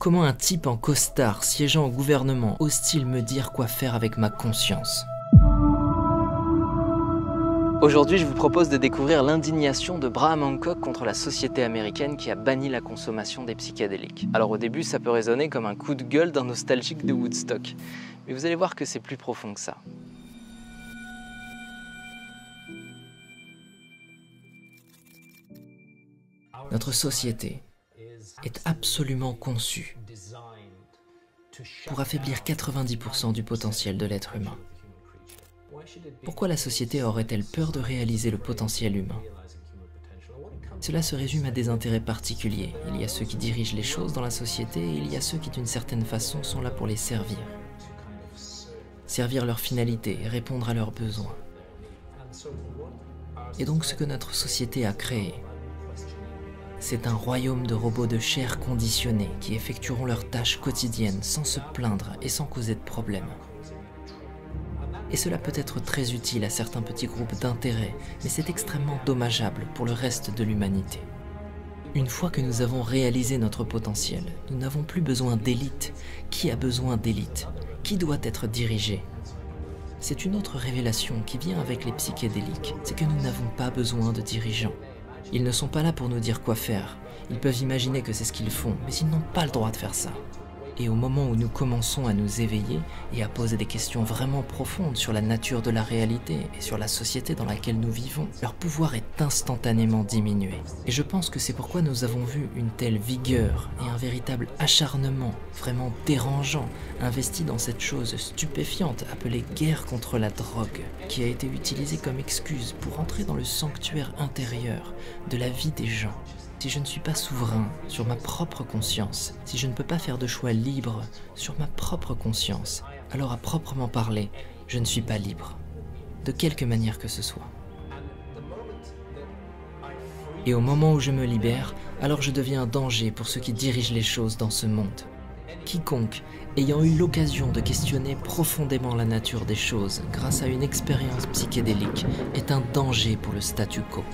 Comment un type en costard siégeant au gouvernement ose-t-il me dire quoi faire avec ma conscience? Aujourd'hui, je vous propose de découvrir l'indignation de Graham Hancock contre la société américaine qui a banni la consommation des psychédéliques. Alors au début, ça peut résonner comme un coup de gueule d'un nostalgique de Woodstock. Mais vous allez voir que c'est plus profond que ça. Notre société est absolument conçue pour affaiblir 90% du potentiel de l'être humain. Pourquoi la société aurait-elle peur de réaliser le potentiel humain? Cela se résume à des intérêts particuliers. Il y a ceux qui dirigent les choses dans la société et il y a ceux qui d'une certaine façon sont là pour les servir. Servir leur finalité et répondre à leurs besoins. Et donc ce que notre société a créé, c'est un royaume de robots de chair conditionnés qui effectueront leurs tâches quotidiennes sans se plaindre et sans causer de problèmes. Et cela peut être très utile à certains petits groupes d'intérêt, mais c'est extrêmement dommageable pour le reste de l'humanité. Une fois que nous avons réalisé notre potentiel, nous n'avons plus besoin d'élite. Qui a besoin d'élite? Qui doit être dirigé? C'est une autre révélation qui vient avec les psychédéliques, c'est que nous n'avons pas besoin de dirigeants. Ils ne sont pas là pour nous dire quoi faire. Ils peuvent imaginer que c'est ce qu'ils font, mais ils n'ont pas le droit de faire ça. Et au moment où nous commençons à nous éveiller et à poser des questions vraiment profondes sur la nature de la réalité et sur la société dans laquelle nous vivons, leur pouvoir est instantanément diminué. Et je pense que c'est pourquoi nous avons vu une telle vigueur et un véritable acharnement, vraiment dérangeant, investi dans cette chose stupéfiante appelée guerre contre la drogue, qui a été utilisée comme excuse pour entrer dans le sanctuaire intérieur de la vie des gens. Si je ne suis pas souverain sur ma propre conscience, si je ne peux pas faire de choix libres sur ma propre conscience, alors à proprement parler, je ne suis pas libre, de quelque manière que ce soit. Et au moment où je me libère, alors je deviens un danger pour ceux qui dirigent les choses dans ce monde. Quiconque, ayant eu l'occasion de questionner profondément la nature des choses grâce à une expérience psychédélique, est un danger pour le statu quo.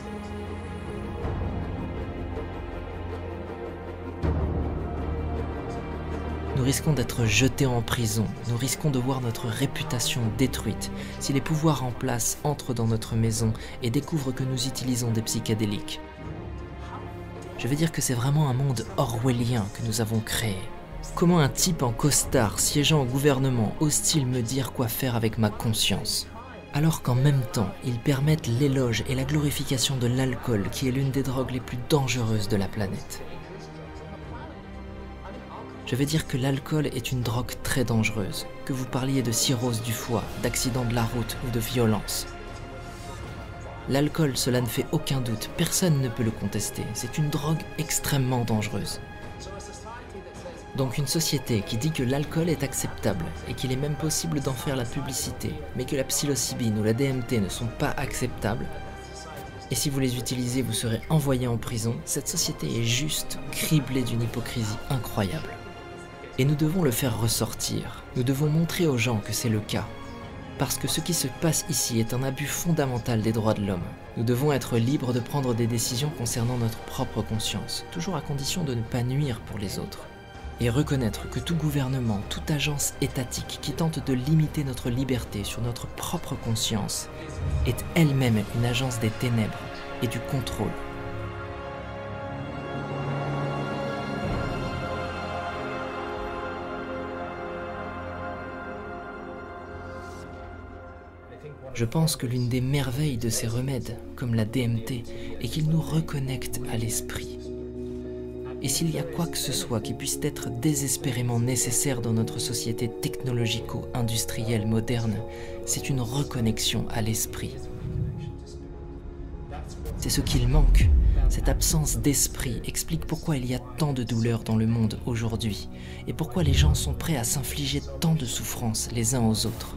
Nous risquons d'être jetés en prison, nous risquons de voir notre réputation détruite si les pouvoirs en place entrent dans notre maison et découvrent que nous utilisons des psychédéliques. Je veux dire que c'est vraiment un monde orwellien que nous avons créé. Comment un type en costard siégeant au gouvernement ose-t-il me dire quoi faire avec ma conscience? Alors qu'en même temps, ils permettent l'éloge et la glorification de l'alcool qui est l'une des drogues les plus dangereuses de la planète. Je vais dire que l'alcool est une drogue très dangereuse, que vous parliez de cirrhose du foie, d'accident de la route ou de violence. L'alcool, cela ne fait aucun doute, personne ne peut le contester, c'est une drogue extrêmement dangereuse. Donc une société qui dit que l'alcool est acceptable et qu'il est même possible d'en faire la publicité, mais que la psilocybine ou la DMT ne sont pas acceptables, et si vous les utilisez, vous serez envoyé en prison, cette société est juste criblée d'une hypocrisie incroyable. Et nous devons le faire ressortir. Nous devons montrer aux gens que c'est le cas. Parce que ce qui se passe ici est un abus fondamental des droits de l'homme. Nous devons être libres de prendre des décisions concernant notre propre conscience, toujours à condition de ne pas nuire pour les autres. Et reconnaître que tout gouvernement, toute agence étatique qui tente de limiter notre liberté sur notre propre conscience est elle-même une agence des ténèbres et du contrôle. Je pense que l'une des merveilles de ces remèdes, comme la DMT, est qu'ils nous reconnectent à l'esprit. Et s'il y a quoi que ce soit qui puisse être désespérément nécessaire dans notre société technologico-industrielle moderne, c'est une reconnexion à l'esprit. C'est ce qu'il manque. Cette absence d'esprit explique pourquoi il y a tant de douleurs dans le monde aujourd'hui, et pourquoi les gens sont prêts à s'infliger tant de souffrances les uns aux autres.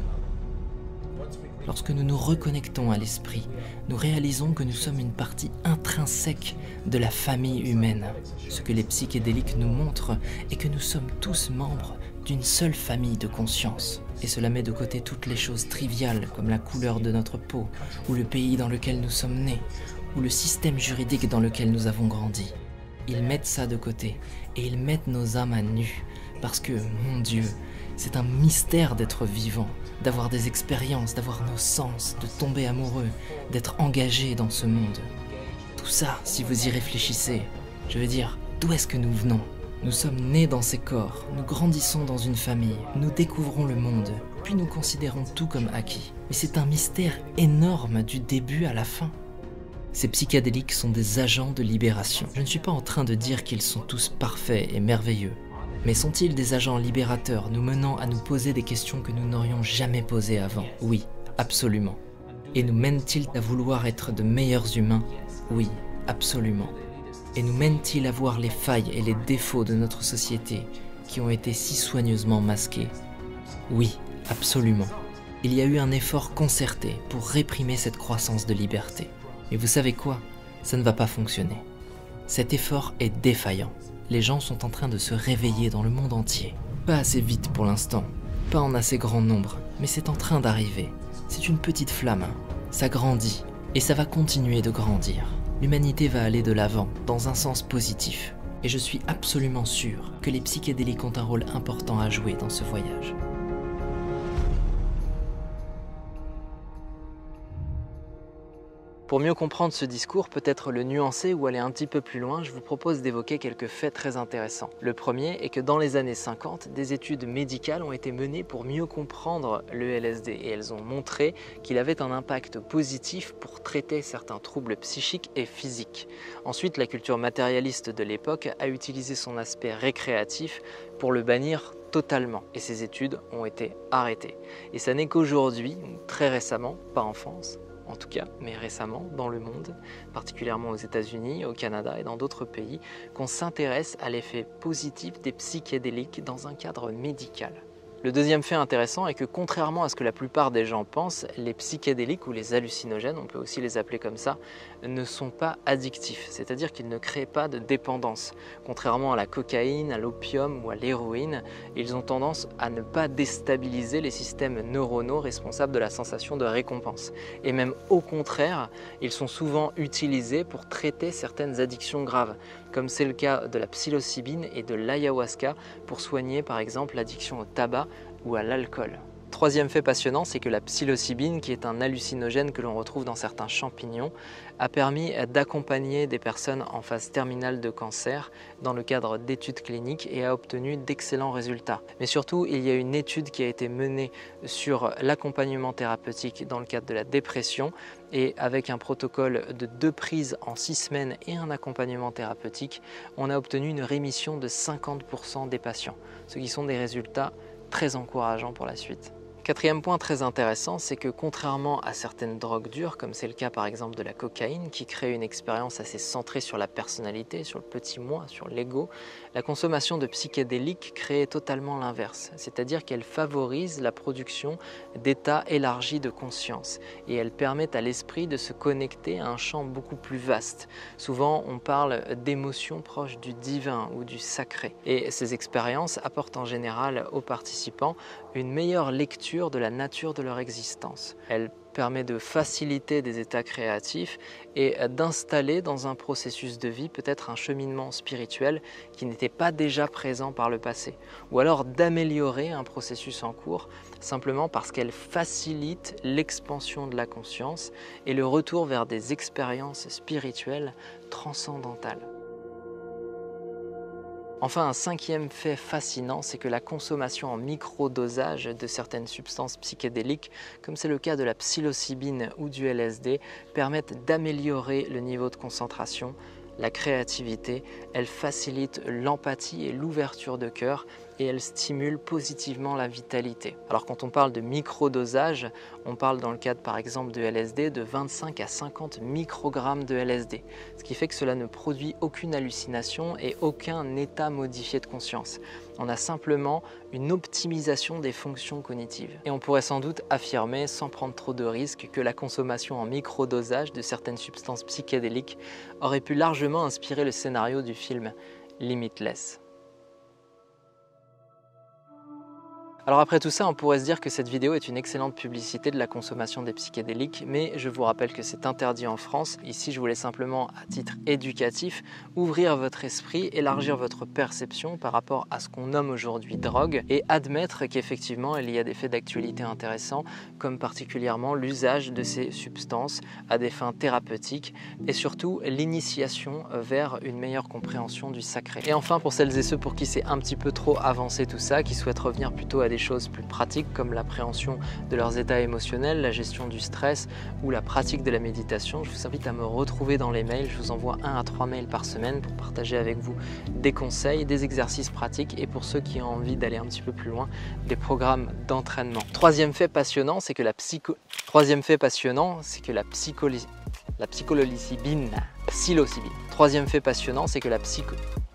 Lorsque nous nous reconnectons à l'esprit, nous réalisons que nous sommes une partie intrinsèque de la famille humaine. Ce que les psychédéliques nous montrent est que nous sommes tous membres d'une seule famille de conscience. Et cela met de côté toutes les choses triviales comme la couleur de notre peau, ou le pays dans lequel nous sommes nés, ou le système juridique dans lequel nous avons grandi. ils mettent ça de côté et ils mettent nos âmes à nu. Parce que, mon Dieu, c'est un mystère d'être vivant, d'avoir des expériences, d'avoir nos sens, de tomber amoureux, d'être engagé dans ce monde. Tout ça, si vous y réfléchissez, je veux dire, d'où est-ce que nous venons? Nous sommes nés dans ces corps, nous grandissons dans une famille, nous découvrons le monde, puis nous considérons tout comme acquis. Mais c'est un mystère énorme du début à la fin. Ces psychédéliques sont des agents de libération. Je ne suis pas en train de dire qu'ils sont tous parfaits et merveilleux. Mais sont-ils des agents libérateurs nous menant à nous poser des questions que nous n'aurions jamais posées avant? Oui, absolument. Et nous mènent-ils à vouloir être de meilleurs humains? Oui, absolument. Et nous mènent-ils à voir les failles et les défauts de notre société qui ont été si soigneusement masqués? Oui, absolument. Il y a eu un effort concerté pour réprimer cette croissance de liberté. Mais vous savez quoi? Ça ne va pas fonctionner. Cet effort est défaillant. Les gens sont en train de se réveiller dans le monde entier. Pas assez vite pour l'instant, pas en assez grand nombre, mais c'est en train d'arriver. C'est une petite flamme, ça grandit, et ça va continuer de grandir. L'humanité va aller de l'avant, dans un sens positif. Et je suis absolument sûr que les psychédéliques ont un rôle important à jouer dans ce voyage. Pour mieux comprendre ce discours, peut-être le nuancer ou aller un petit peu plus loin, je vous propose d'évoquer quelques faits très intéressants. Le premier est que dans les années 50, des études médicales ont été menées pour mieux comprendre le LSD et elles ont montré qu'il avait un impact positif pour traiter certains troubles psychiques et physiques. Ensuite, la culture matérialiste de l'époque a utilisé son aspect récréatif pour le bannir totalement et ces études ont été arrêtées. Et ça n'est qu'aujourd'hui, très récemment, pas en France, en tout cas, mais récemment, dans le monde, particulièrement aux États-Unis, au Canada et dans d'autres pays, qu'on s'intéresse à l'effet positif des psychédéliques dans un cadre médical. Le deuxième fait intéressant est que contrairement à ce que la plupart des gens pensent, les psychédéliques ou les hallucinogènes, on peut aussi les appeler comme ça, ne sont pas addictifs, c'est-à-dire qu'ils ne créent pas de dépendance. Contrairement à la cocaïne, à l'opium ou à l'héroïne, ils ont tendance à ne pas déstabiliser les systèmes neuronaux responsables de la sensation de récompense. Et même au contraire, ils sont souvent utilisés pour traiter certaines addictions graves, comme c'est le cas de la psilocybine et de l'ayahuasca pour soigner par exemple l'addiction au tabac ou à l'alcool. Troisième fait passionnant, c'est que la psilocybine, qui est un hallucinogène que l'on retrouve dans certains champignons, a permis d'accompagner des personnes en phase terminale de cancer dans le cadre d'études cliniques et a obtenu d'excellents résultats. Mais surtout, il y a une étude qui a été menée sur l'accompagnement thérapeutique dans le cadre de la dépression et avec un protocole de 2 prises en 6 semaines et un accompagnement thérapeutique, on a obtenu une rémission de 50% des patients, ce qui sont des résultats très encourageants pour la suite. Quatrième point très intéressant, c'est que contrairement à certaines drogues dures, comme c'est le cas par exemple de la cocaïne, qui crée une expérience assez centrée sur la personnalité, sur le petit moi, sur l'ego, la consommation de psychédéliques crée totalement l'inverse, c'est-à-dire qu'elle favorise la production d'états élargis de conscience et elle permet à l'esprit de se connecter à un champ beaucoup plus vaste. Souvent, on parle d'émotions proches du divin ou du sacré. Et ces expériences apportent en général aux participants une meilleure lecture de la nature de leur existence. Elle permet de faciliter des états créatifs et d'installer dans un processus de vie peut-être un cheminement spirituel qui n'était pas déjà présent par le passé, ou alors d'améliorer un processus en cours simplement parce qu'elle facilite l'expansion de la conscience et le retour vers des expériences spirituelles transcendantales. Enfin, un cinquième fait fascinant, c'est que la consommation en microdosage de certaines substances psychédéliques, comme c'est le cas de la psilocybine ou du LSD, permettent d'améliorer le niveau de concentration, la créativité, elle facilite l'empathie et l'ouverture de cœur et elle stimule positivement la vitalité. Alors quand on parle de microdosage, on parle dans le cadre par exemple de LSD de 25 à 50 microgrammes de LSD, ce qui fait que cela ne produit aucune hallucination et aucun état modifié de conscience. On a simplement une optimisation des fonctions cognitives. Et on pourrait sans doute affirmer, sans prendre trop de risques, que la consommation en microdosage de certaines substances psychédéliques aurait pu largement inspirer le scénario du film Limitless. Alors après tout ça, on pourrait se dire que cette vidéo est une excellente publicité de la consommation des psychédéliques, mais je vous rappelle que c'est interdit en France. Ici, je voulais simplement, à titre éducatif, ouvrir votre esprit, élargir votre perception par rapport à ce qu'on nomme aujourd'hui drogue et admettre qu'effectivement, il y a des faits d'actualité intéressants, comme particulièrement l'usage de ces substances à des fins thérapeutiques et surtout l'initiation vers une meilleure compréhension du sacré. Et enfin, pour celles et ceux pour qui c'est un petit peu trop avancé tout ça, qui souhaitent revenir plutôt à des choses plus pratiques comme l'appréhension de leurs états émotionnels, la gestion du stress ou la pratique de la méditation, je vous invite à me retrouver dans les mails. Je vous envoie 1 à 3 mails par semaine pour partager avec vous des conseils, des exercices pratiques et pour ceux qui ont envie d'aller un petit peu plus loin, des programmes d'entraînement. Troisième fait passionnant, c'est que la psilocybine. Troisième fait passionnant, c'est que la